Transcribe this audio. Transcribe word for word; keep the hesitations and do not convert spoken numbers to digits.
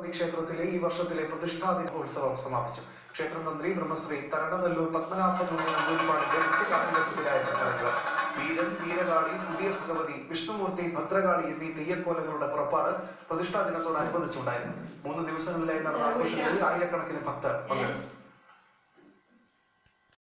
ഭഗവതി ക്ഷേത്രത്തിലെ ഈ വർഷത്തിലെ പ്രതിഷ്ഠാ ദിനോത്സവം സമാപിച്ചു. ക്ഷേത്രം തന്ത്രി ബ്രഹ്മശ്രീ തരണനല്ലൂർ പത്മനാഭ നമ്പൂതിരിപ്പാടിന്റെ മുഖ്യ കാർമ്മികത്വത്തിലായിരുന്നു ചടങ്ങ്. വീരൻ, വീരകാളി, പുതിയ ഭഗവതി, വിഷ്ണുമൂർത്തി, ഭദ്രകാളി എന്നീ തെയ്യക്കോലങ്ങളുടെ പുറപ്പാട് പ്രതിഷ്ഠാ ദിനത്തോടനുബന്ധിച്ചുണ്ടായിരുന്നു. മൂന്ന് ദിവസങ്ങളിലായി നടന്ന ആഘോഷങ്ങളിൽ ആയിരക്കണക്കിന് ഭക്തർ പങ്കെടുത്തു.